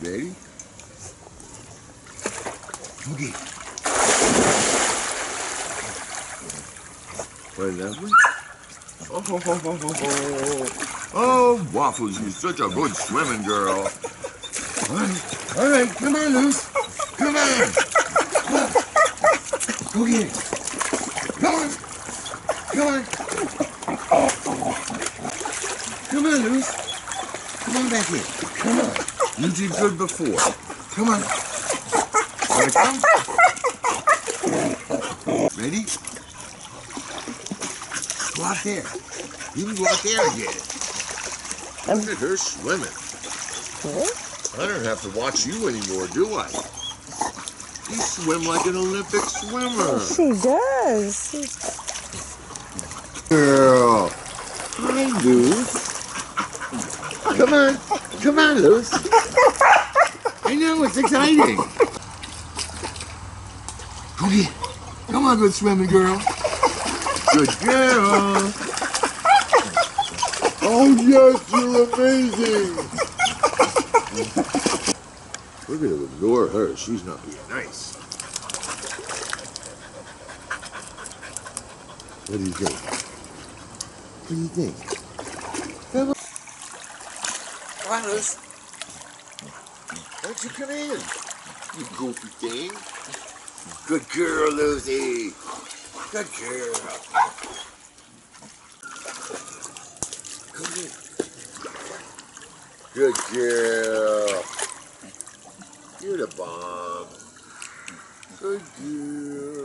Ready? Okay. What that one? Oh, Waffles, you're such a good swimming girl. All right, come on, Luce. Come on. Go get it. Come on. Come on. Come on, Luce. Come on back here. Come on. You did good before. Come on. Wanna come? Ready? Go out there. You can go out there and get it. Look at her swimming. I don't have to watch you anymore, do I? You swim like an Olympic swimmer. She does. Girl. Hi, Luce. Come on. Come on, Luce. I know, it's exciting. Go get it. Come on, good swimming girl. Good girl. Oh, yes, you're amazing. We're going to ignore her. She's not being nice. What do you think? What do you think? Come on. Wallace. Why don't you come in? You goofy thing. Good girl, Lucy. Good girl. Come in. Good girl. You're the bomb. Good girl.